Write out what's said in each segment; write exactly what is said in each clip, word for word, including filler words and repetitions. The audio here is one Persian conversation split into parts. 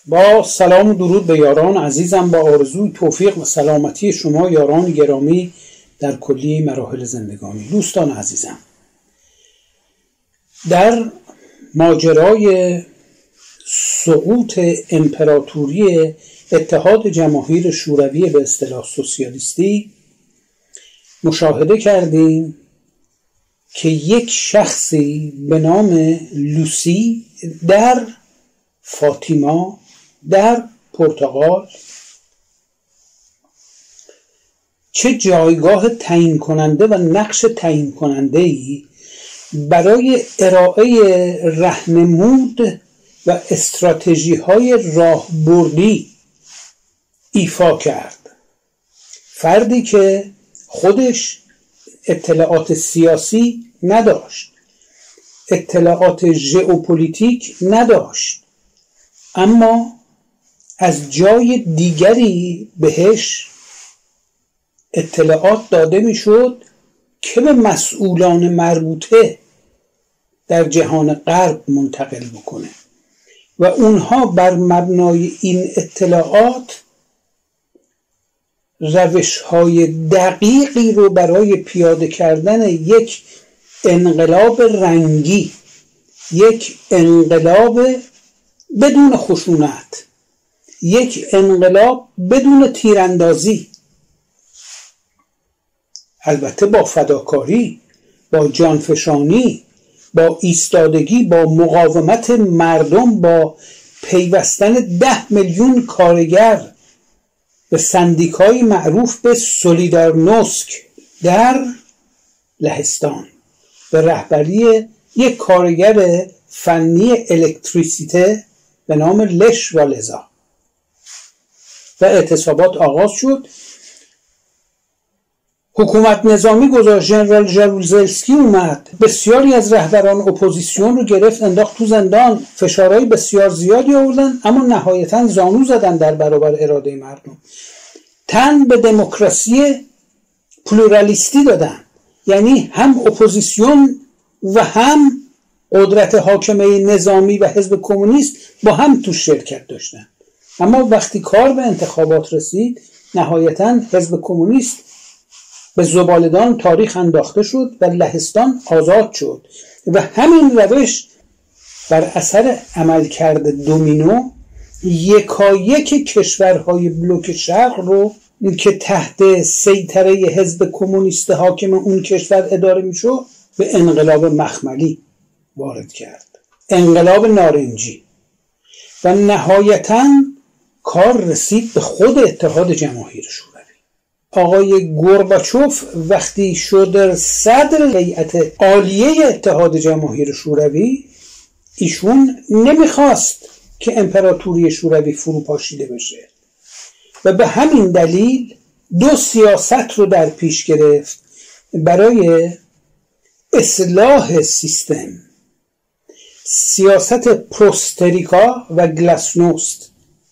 با سلام و درود به یاران عزیزم، با آرزوی توفیق و سلامتی شما یاران گرامی در کلیه مراحل زندگانی. دوستان عزیزم، در ماجرای سقوط امپراتوری اتحاد جماهیر شوروی به اصطلاح سوسیالیستی مشاهده کردیم که یک شخصی به نام لوسی در فاطیما در پرتغال چه جایگاه تعیین کننده و نقش تعیین کننده ای برای ارائه راهنمود و استراتژی های راهبردی ایفا کرد. فردی که خودش اطلاعات سیاسی نداشت، اطلاعات ژئوپلیتیک نداشت، اما از جای دیگری بهش اطلاعات داده میشد که به مسئولان مربوطه در جهان غرب منتقل بکنه و اونها بر مبنای این اطلاعات روش‌های دقیقی رو برای پیاده کردن یک انقلاب رنگی، یک انقلاب بدون خشونت، یک انقلاب بدون تیراندازی، البته با فداکاری، با جانفشانی، با ایستادگی، با مقاومت مردم، با پیوستن ده میلیون کارگر به سندیکای معروف به سولیدارنوسک در لهستان به رهبری یک کارگر فنی الکتریسیته به نام لش والزا و اعتصابات آغاز شد. حکومت نظامی گذاشت، ژنرال جاروزلسکی اومد، بسیاری از رهبران اپوزیسیون رو گرفت انداخت تو زندان، فشارهای بسیار زیادی آوردن، اما نهایتاً زانو زدن در برابر اراده مردم. تن به دموکراسی پلورالیستی دادن، یعنی هم اپوزیسیون و هم قدرت حاکمه نظامی و حزب کمونیست با هم تو شرکت داشتن. اما وقتی کار به انتخابات رسید، نهایتاً حزب کمونیست به زباله‌دان تاریخ انداخته شد و لهستان آزاد شد و همین روش بر اثر عملکرد دومینو یکایک کشورهای بلوک شرق رو که تحت سیطره حزب کمونیست حاکم اون کشور اداره میشد به انقلاب مخملی وارد کرد، انقلاب نارنجی، و نهایتاً کار رسید به خود اتحاد جماهیر شوروی. آقای گورباچوف وقتی شد صدر هیئت عالیه اتحاد جماهیر شوروی، ایشون نمیخواست که امپراتوری شوروی فروپاشیده بشه و به همین دلیل دو سیاست رو در پیش گرفت برای اصلاح سیستم: سیاست پروستریکا و گلاسنوست.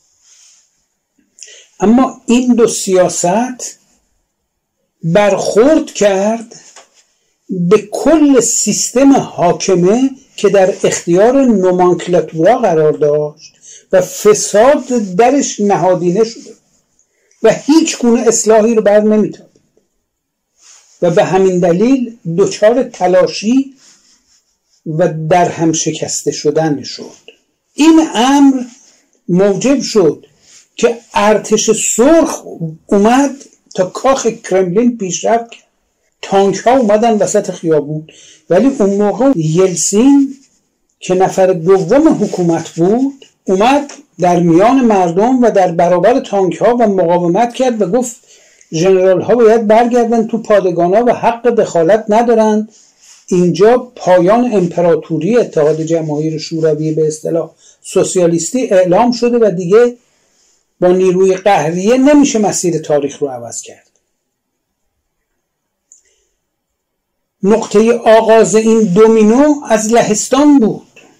اما این دو سیاست برخورد کرد به کل سیستم حاکمه که در اختیار نومانکلاتورا قرار داشت و فساد درش نهادینه شده و هیچ گونه اصلاحی رو بر نمیتابید و به همین دلیل دچار تلاشی و در هم شکسته شدن شد. این امر موجب شد که ارتش سرخ اومد تا کاخ کرملین پیشرفت کرد. تانک ها اومدن وسط خیابون، ولی اون موقع یلسین که نفر دوم حکومت بود اومد در میان مردم و در برابر تانک ها و مقاومت کرد و گفت ژنرال ها باید برگردن تو پادگان ها و حق دخالت ندارن. اینجا پایان امپراتوری اتحاد جماهیر شوروی به اصطلاح سوسیالیستی اعلام شده و دیگه با نیروی قهریه نمیشه مسیر تاریخ رو عوض کرد. نقطه آغاز این دومینو از لهستان بود.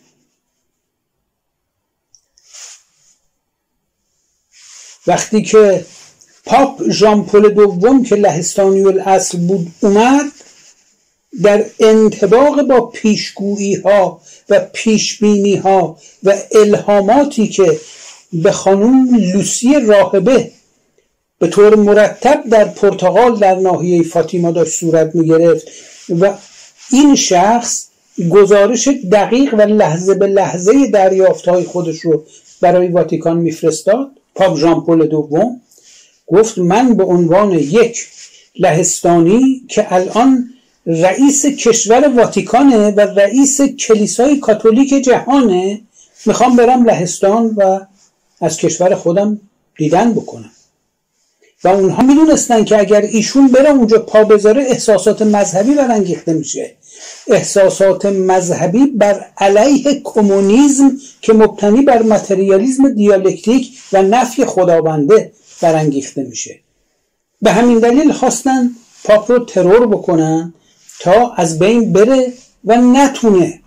وقتی که پاپ ژان پل دوم که لهستانی الاصل بود اومد، در انطباق با پیشگویی ها و پیشبینی ها و الهاماتی که به خانم لوسی راهبه به طور مرتب در پرتغال در ناحیه فاطیما داشت صورت می‌گرفت و این شخص گزارش دقیق و لحظه به لحظه دریافت‌های خودش رو برای واتیکان میفرستاد. پاپ ژان پل دوم گفت من به عنوان یک لهستانی که الان رئیس کشور واتیکانه و رئیس کلیسای کاتولیک جهانه میخوام برم لهستان و از کشور خودم دیدن بکنم. و اونها میدونستن که اگر ایشون بره اونجا پا بذاره احساسات مذهبی برانگیخته میشه، احساسات مذهبی بر علیه کمونیسم که مبتنی بر متریالیسم دیالکتیک و نفی خداونده برانگیخته میشه. به همین دلیل خواستن پاپ رو ترور بکنن تا از بین بره و نتونه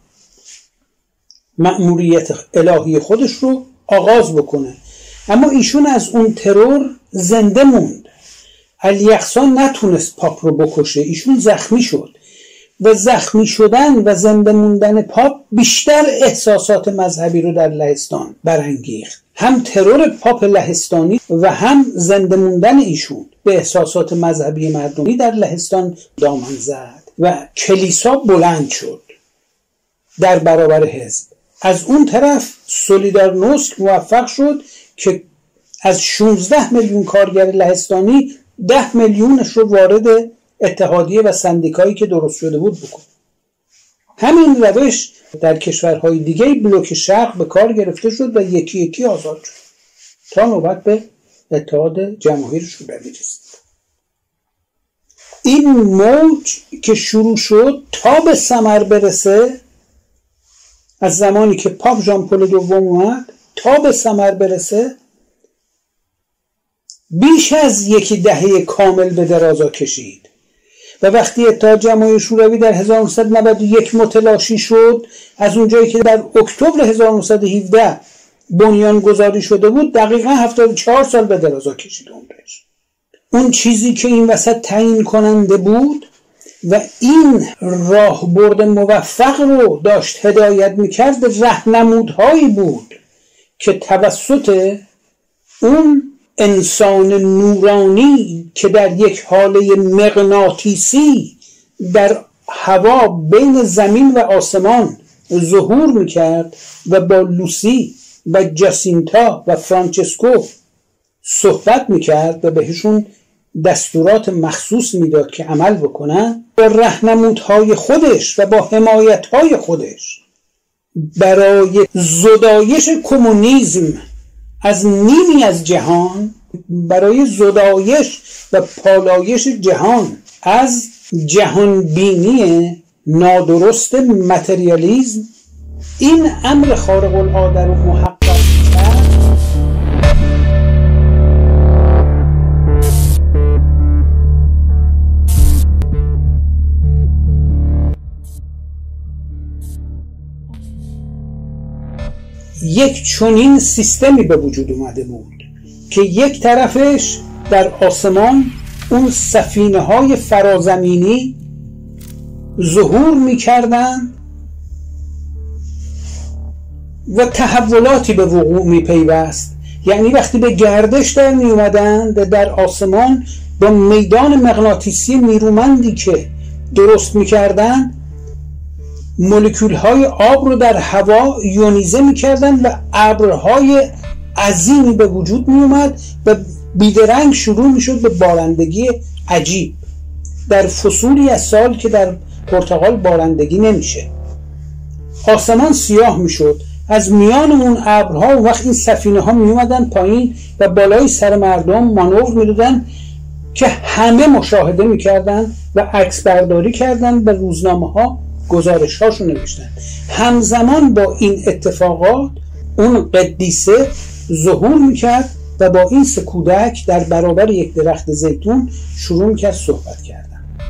مأموریت الهی خودش رو آغاز بکنه. اما ایشون از اون ترور زنده موند. الیقصا نتونست پاپ رو بکشه، ایشون زخمی شد و زخمی شدن و زنده موندن پاپ بیشتر احساسات مذهبی رو در لهستان برانگیخت. هم ترور پاپ لهستانی و هم زنده موندن ایشون به احساسات مذهبی مردمی در لهستان دامن زد و کلیسا بلند شد در برابر حزب. از اون طرف سولیدارنوسک موفق شد که از شانزده میلیون کارگر لهستانی ده میلیونش رو وارد اتحادیه و سندیکایی که درست شده بود بکن. همین روش در کشورهای دیگه بلوک شرق به کار گرفته شد و یکی یکی آزاد شد تا نوبت به اتحاد جماهیر شوروی رسید. این موج که شروع شد تا به ثمر برسه، از زمانی که پاپ ژان پل دوم اومد تا به ثمر برسه بیش از یکی دهه کامل به درازا کشید و وقتی اتحاد جماهیر شوروی در هزار و نهصد و نود و یک متلاشی شد، از اونجایی که در اکتبر هزار و نهصد و هفده بنیان گذاری شده بود دقیقا هفتاد و چهار سال به درازا کشید عمرش. اون چیزی که این وسط تعیین کننده بود و این راهبرد موفق رو داشت هدایت میکرد راهنمودهایی بود که توسط اون انسان نورانی که در یک حاله مغناطیسی در هوا بین زمین و آسمان ظهور میکرد و با لوسی و جاسینتا و فرانچسکو صحبت میکرد و بهشون دستورات مخصوص میداد که عمل بکنن، با راهنمودهای خودش و با حمایتهای خودش برای زدایش کمونیسم از نیمی از جهان، برای زدایش و پالایش جهان از جهان بینی نادرست متریالیسم، این امر خارق العاده رو محقق کرد. یک چنین سیستمی به وجود اومده بود که یک طرفش در آسمان اون سفینه های فرازمینی ظهور میکردن و تحولاتی به وقوع میپیوست. یعنی وقتی به گردش در می اومدن در آسمان با میدان مغناطیسی نیرومندی که درست میکردن مولکول های آب رو در هوا یونیزه میکردن و ابرهای عظیمی به وجود می اومد و بیدرنگ شروع میشد به بارندگی عجیب در فصولی از سال که در پرتغال بارندگی نمیشه. آسمان سیاه میشد، از میان اون ابرها و وقت این سفینه ها می اومدن پایین و بالای سر مردم مانور میدادن که همه مشاهده میکردن و عکس برداری کردن و روزنامه ها گزارش هاشو نوشتن. همزمان با این اتفاقات اون قدیسه ظهور میکرد و با این سه کودک در برابر یک درخت زیتون شروع میکرد صحبت کردن.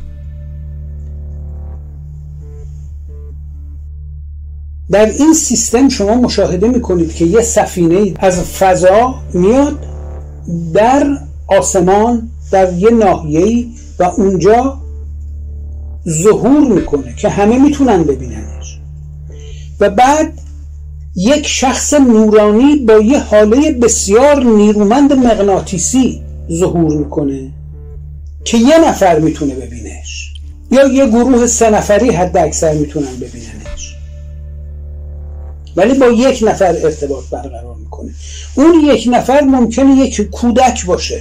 در این سیستم شما مشاهده میکنید که یه سفینه از فضا میاد در آسمان در یه ناحیه‌ای و اونجا ظهور میکنه که همه میتونن ببیننش و بعد یک شخص نورانی با یه حاله بسیار نیرومند مغناطیسی ظهور میکنه که یه نفر میتونه ببینش یا یه گروه سه نفری حد اکثر میتونن ببیننش، ولی با یک نفر ارتباط برقرار میکنه. اون یک نفر ممکنه یک کودک باشه،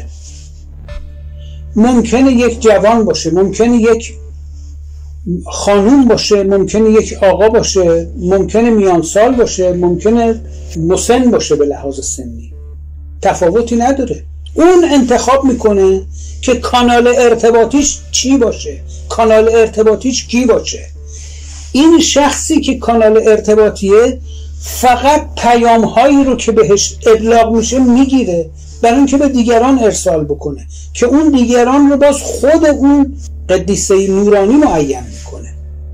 ممکنه یک جوان باشه، ممکنه یک خانوم باشه، ممکنه یک آقا باشه، ممکنه میان سال باشه، ممکنه مسن باشه. به لحاظ سنی تفاوتی نداره. اون انتخاب میکنه که کانال ارتباطیش چی باشه، کانال ارتباطیش کی باشه. این شخصی که کانال ارتباطیه فقط پیام هایی رو که بهش ابلاغ میشه میگیره برای اینکه به دیگران ارسال بکنه که اون دیگران رو باز خود اون قدیسه نورانی معین میکنه.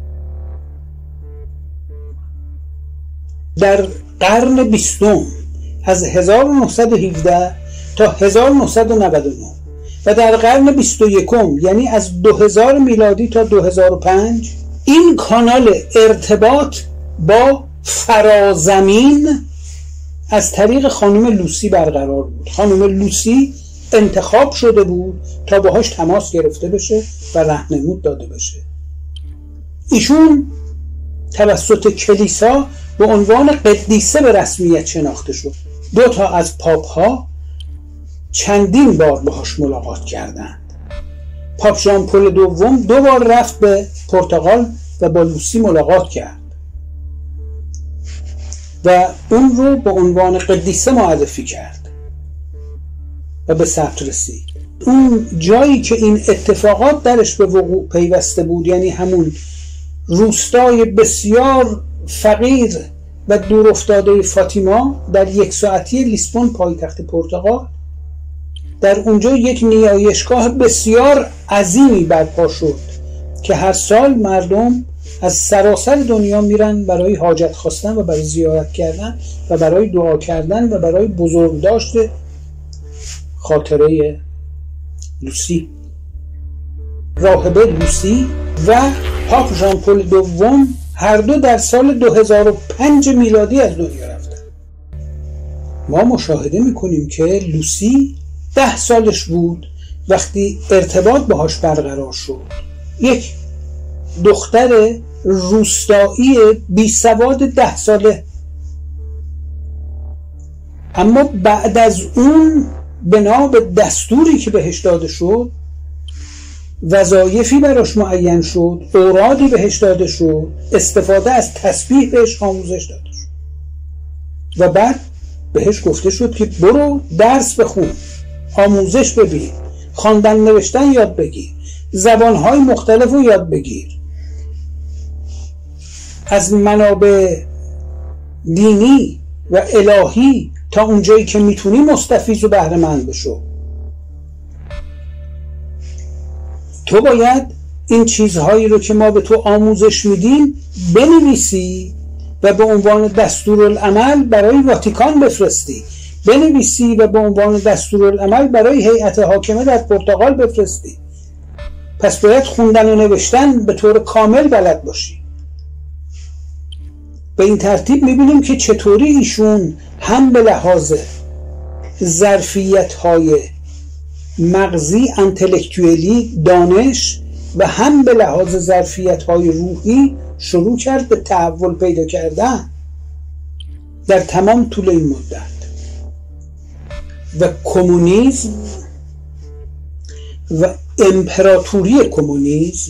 در قرن بیستم از هزار و نهصد و هفده تا هزار و نهصد و نود و نه و در قرن بیست و یکم یعنی از دو هزار میلادی تا دو هزار و پنج این کانال ارتباط با فرازمین از طریق خانم لوسی برقرار بود. خانم لوسی انتخاب شده بود تا باهاش تماس گرفته بشه و راهنمود داده بشه. ایشون توسط کلیسا به عنوان قدیسه به رسمیت شناخته شد. دو تا از پاپ ها چندین بار باهاش ملاقات کردند. پاپ ژان پل دوم دو بار رفت به پرتغال و با لوسی ملاقات کرد و اون رو به عنوان قدیسه معرفی کرد و به ثبت رسید. اون جایی که این اتفاقات درش به وقوع پیوسته بود، یعنی همون روستای بسیار فقیر و دور افتاده فاطیما در یک ساعتی لیسبون پایتخت پرتغال، در اونجا یک نیایشگاه بسیار عظیمی برپا شد که هر سال مردم از سراسر دنیا میرن برای حاجت خواستن و برای زیارت کردن و برای دعا کردن و برای بزرگداشت خاطره لوسی. راهبه لوسی و پاپ ژان پل دوم هر دو در سال دو هزار و پنج میلادی از دنیا رفتن. ما مشاهده میکنیم که لوسی ده سالش بود وقتی ارتباط باهاش برقرار شد. یک دختر روستایی بی سواد ده ساله، اما بعد از اون بنا به دستوری که بهش داده شد وظایفی براش معین شد، اورادی بهش داده شد، استفاده از تسبیح بهش آموزش داده شد و بعد بهش گفته شد که برو درس بخون، آموزش ببین، خواندن نوشتن یاد بگیر، زبانهای مختلف رو یاد بگیر، از منابع دینی و الهی تا اونجایی که میتونی مستفیض و بهره مند بشو. تو باید این چیزهایی رو که ما به تو آموزش میدیم بنویسی و به عنوان دستورالعمل برای واتیکان بفرستی، بنویسی و به عنوان دستورالعمل برای هیئت حاکمه در پرتغال بفرستی. پس باید خوندن و نوشتن به طور کامل بلد باشی. به این ترتیب میبینیم که چطوری ایشون هم به لحاظ ظرفیت‌های مغزی انتلکتوئلی دانش و هم به لحاظ ظرفیت‌های روحی شروع کرد به تحول پیدا کردن در تمام طول این مدت. و کمونیسم و امپراتوری کمونیسم،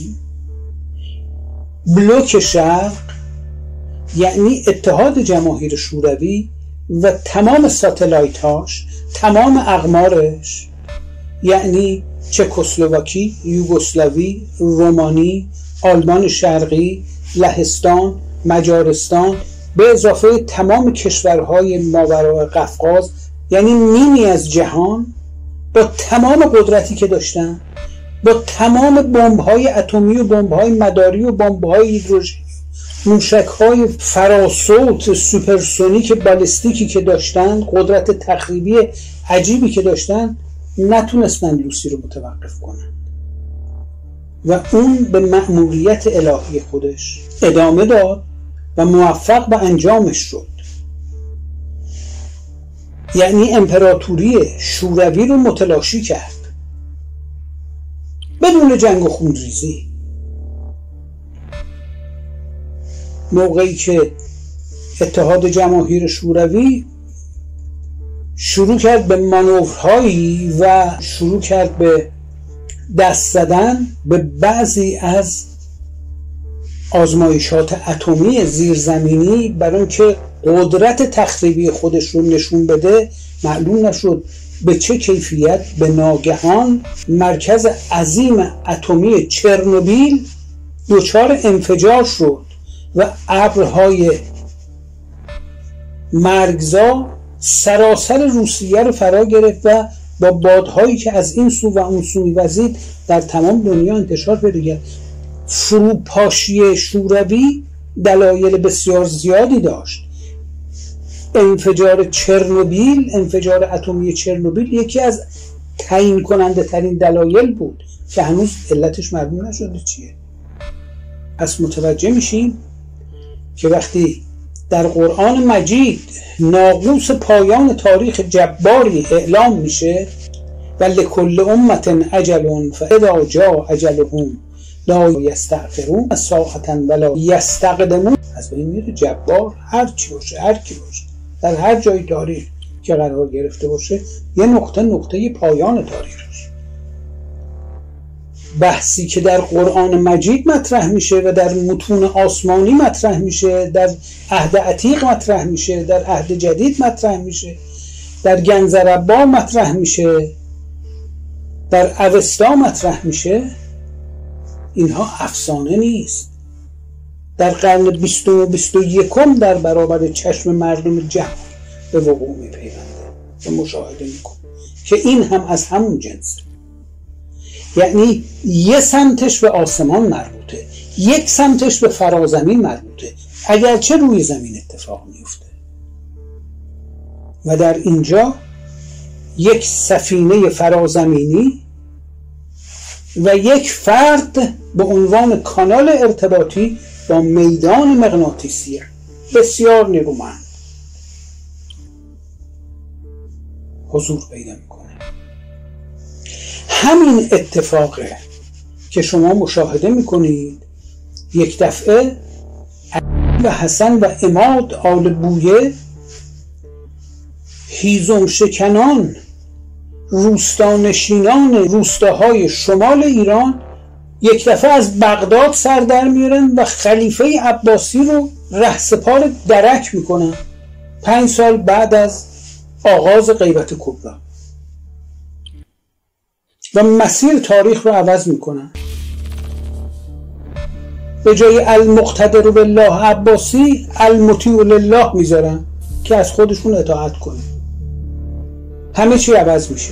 بلوک شرق یعنی اتحاد جماهیر شوروی و تمام ساتلایت هاش، تمام اقمارش، یعنی چکسلواکی، یوگسلاوی، رومانی، آلمان شرقی، لهستان، مجارستان، به اضافه تمام کشورهای ماوراء قفقاز، یعنی نیمی از جهان، با تمام قدرتی که داشتن، با تمام بمب‌های اتمی و بمب‌های مداری و بمب‌های هیدروژنی، موشک‌های فراسوت سوپرسونیک بالستیکی که داشتن، قدرت تخریبی عجیبی که داشتن، نتونستن لوسی رو متوقف کنن و اون به مأموریت الهی خودش ادامه داد و موفق به انجامش شد. یعنی امپراتوری شوروی رو متلاشی کرد بدون جنگ و خونریزی. موقعی که اتحاد جماهیر شوروی شروع کرد به مانورهایی و شروع کرد به دست زدن به بعضی از آزمایشات اتمی زیرزمینی برای اینکه قدرت تخریبی خودش رو نشون بده، معلوم نشد به چه کیفیت به ناگهان مرکز عظیم اتمی چرنوبیل دچار انفجار شد و ابرهای مرگزا سراسر روسیه رو فرا گرفت و با بادهایی که از این سو و اون سو می‌وزید در تمام دنیا انتشار پیدا کرد. فروپاشی شوروی دلایل بسیار زیادی داشت. انفجار چرنوبیل، انفجار اتمی چرنوبیل یکی از تعیین کننده ترین دلایل بود که هنوز علتش معلوم نشده چیه. پس متوجه میشیم که وقتی در قرآن مجید ناقوس پایان تاریخ جباری اعلام میشه و لکل امة اجل فاذا جاء اجلهم لا یستأخرون ساعة ولا یستقدمون، از بین میره جبار هر چی باشه، هر کی باشه، در هر جای تاریخ که قرار گرفته باشه یه نقطه نقطه پایان تاریخش. بحثی که در قرآن مجید مطرح میشه و در متون آسمانی مطرح میشه، در عهد عتیق مطرح میشه، در عهد جدید مطرح میشه، در گنزربا مطرح میشه، در اوستا مطرح میشه، اینها افسانه نیست. در قرن بیستم و بیست و یکم در برابر چشم مردم جهان به وقوع میپیونده و مشاهده میکن که این هم از همون جنسه. یعنی یه سمتش به آسمان مربوطه، یک سمتش به فرازمین مربوطه، اگرچه روی زمین اتفاق میفته. و در اینجا یک سفینه فرازمینی و یک فرد به عنوان کانال ارتباطی با میدان مغناطیسی بسیار نیرومند حضور پیدا میکنه. همین اتفاقه که شما مشاهده میکنید یک دفعه علی و حسن و عماد آل بویه هیزم شکنان روستانشینان روستاهای شمال ایران یک دفعه از بغداد سر در میارن و خلیفه عباسی رو رهسپار درک میکنن پنج سال بعد از آغاز غیبت کبری و مسیر تاریخ رو عوض میکنن. به جای المقتدر بالله عباسی المطیع لله میذارن که از خودشون اطاعت کنه. همه چی عوض میشه.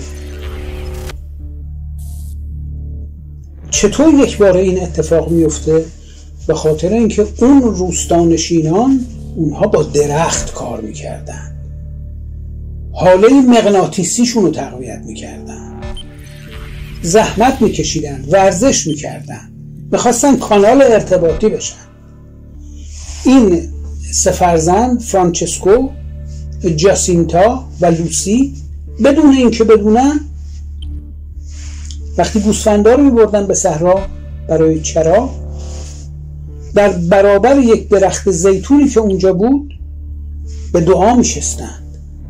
چطور یک بار این اتفاق میفته؟ به خاطر اینکه اون روستانشینان اونها با درخت کار میکردن، حاله مغناطیسیشون رو تقویت میکردن، زحمت میکشیدن، ورزش میکردن، میخواستن کانال ارتباطی بشن. این سه فرزند فرانچسکو، جاسینتا و لوسی بدون اینکه بدونن وقتی گوسفندا رو میبردن به صحرا برای چرا، در برابر یک درخت زیتونی که اونجا بود به دعا میشستند.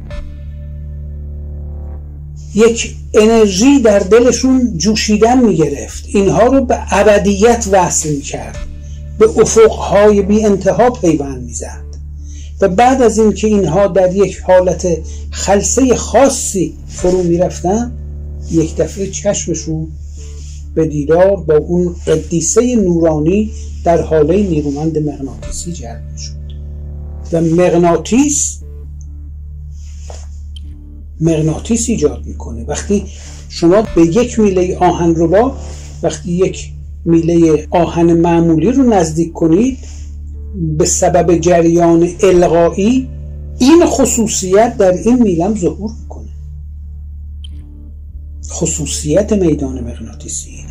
یک انرژی در دلشون جوشیدن میگرفت، اینها رو به ابدیت وصل میکرد، به افقهای بی انتها پیوند میزد. و بعد از اینکه اینها در یک حالت خلسه خاصی فرو میرفتن، یک دفعه چشمشون به دیدار با اون قدیسه نورانی در حاله نیرومند مغناطیسی جلب میشد. و مغناطیس مغناطیس ایجاد میکنه. وقتی شما به یک میله آهنربا، وقتی یک میله آهن معمولی رو نزدیک کنید، به سبب جریان القایی این خصوصیت در این میلم ظهور میکنه. خصوصیت میدان مغناطیسی اینه.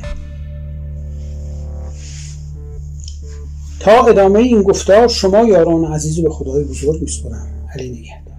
تا ادامه این گفتار شما یاران عزیز به خدای بزرگ میسپارم. علی نگهدار.